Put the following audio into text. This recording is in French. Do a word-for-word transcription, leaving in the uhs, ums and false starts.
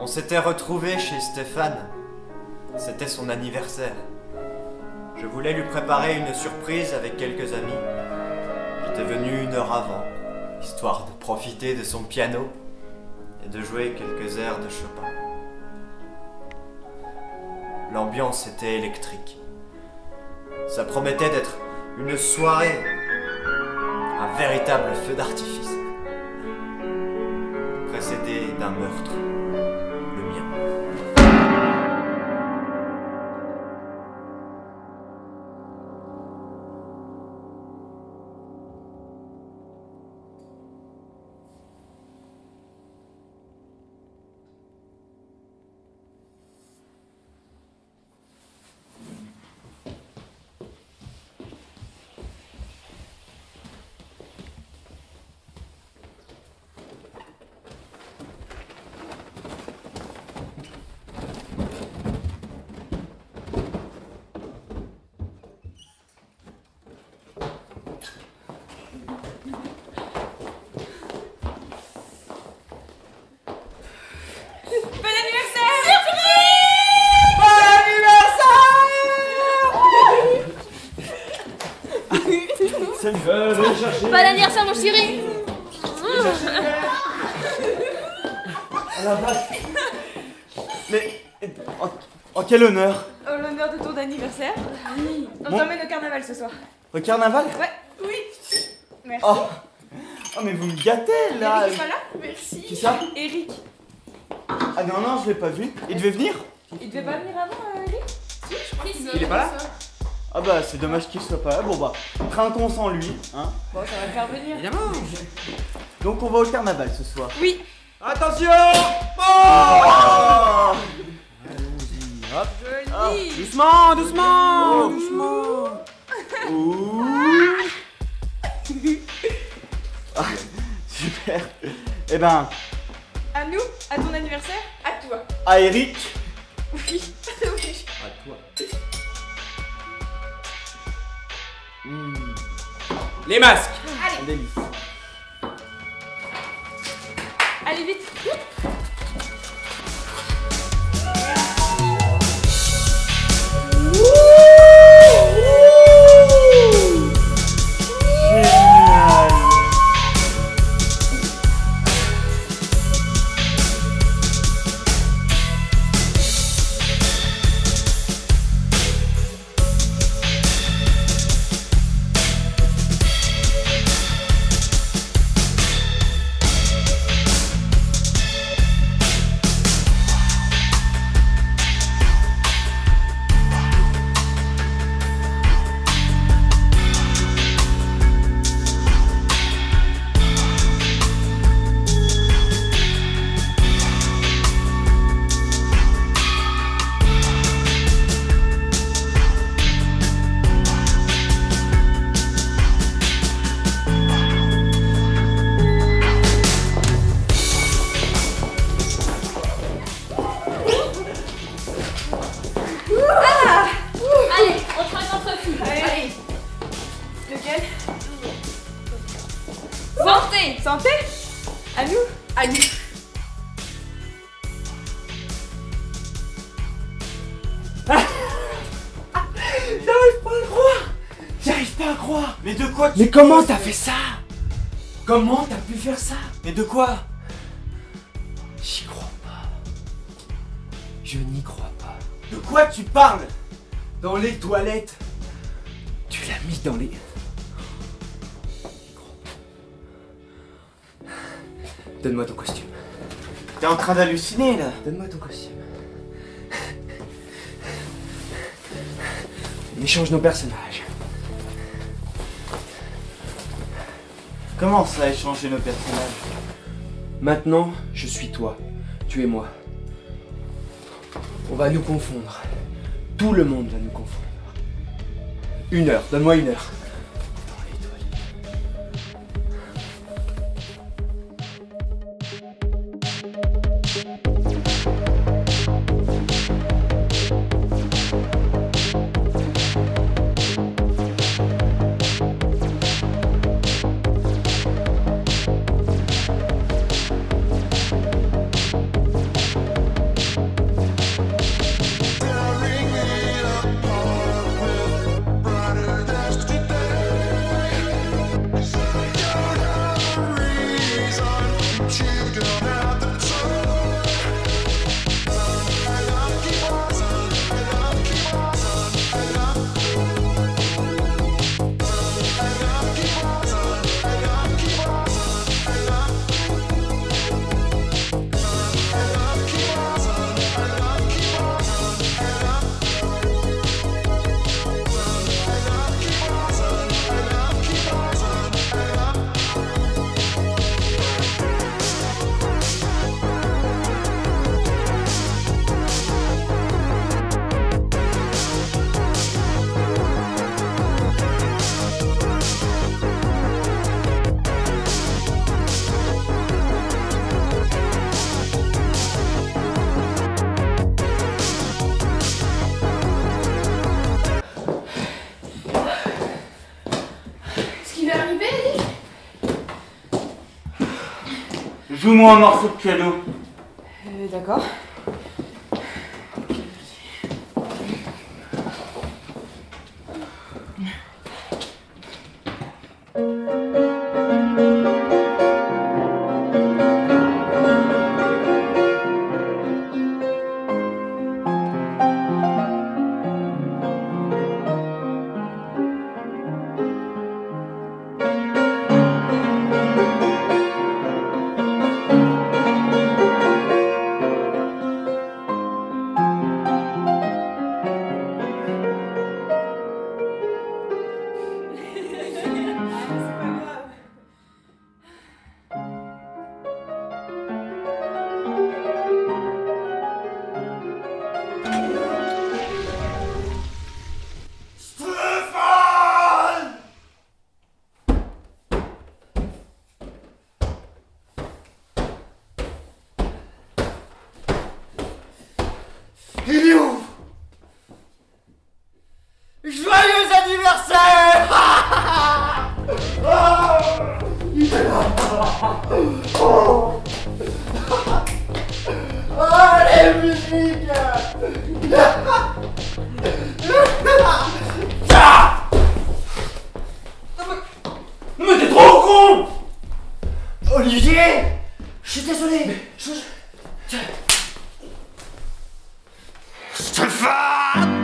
On s'était retrouvés chez Stéphane. C'était son anniversaire. Je voulais lui préparer une surprise avec quelques amis. J'étais venu une heure avant, histoire de profiter de son piano et de jouer quelques airs de Chopin. L'ambiance était électrique. Ça promettait d'être une soirée, un véritable feu d'artifice, précédé d'un meurtre, le mien. Euh, venez chercher. Pas d'anniversaire, mon chéri. À la vache. Mais en, en quel honneur? Au l'honneur de ton anniversaire. On Bon. t'emmène au carnaval ce soir. Au carnaval? Ouais, oui. Merci. Oh. Oh mais vous me gâtez là. Eric est pas là? Merci. Qui ça? Eric. Ah non non, je l'ai pas vu. Il devait venir? Il devait pas venir avant, euh, Eric? Si, je crois qu'il Il est pas là? Ah bah c'est dommage qu'il soit pas là. Bon bah, trinquons sans lui, hein. Bon, ça va le faire venir. Évidemment. Donc on va au carnaval ce soir. Oui. Attention. Oh. Allons-y, hop. Joli. Doucement, doucement, Oh. doucement. Ouh. Ah, super. Eh ben, À nous, à ton anniversaire, à toi. à Eric. Oui. Oui. À toi. Mmh, Les masques. un délice. Allez vite. Génial. Allez, on traque entre filles. Allez. Allez. Lequel? Santé. Santé. À nous. À nous. J'arrive pas à le croire. J'arrive pas à croire. Mais de quoi tu Mais comment causes? t'as fait ça? Comment t'as pu faire ça? Mais de quoi? J'y crois pas. Je n'y crois pas. De quoi tu parles? Dans les toilettes. Tu l'as mis dans les... J'y crois pas. Donne-moi ton costume. T'es en train d'halluciner là. Donne-moi ton costume. On échange nos personnages. Comment ça a changé nos personnages? Maintenant, je suis toi. Tu es moi. On va nous confondre. Tout le monde va nous confondre. Une heure, donne-moi une heure. Dans les toilettes. Joue-moi un morceau de piano. Euh, d'accord. Il est où? Joyeux anniversaire! Il est là! Oh, allez, musique! Non mais t'es trop con! Olivier! Je suis désolé! Je... Stéphane!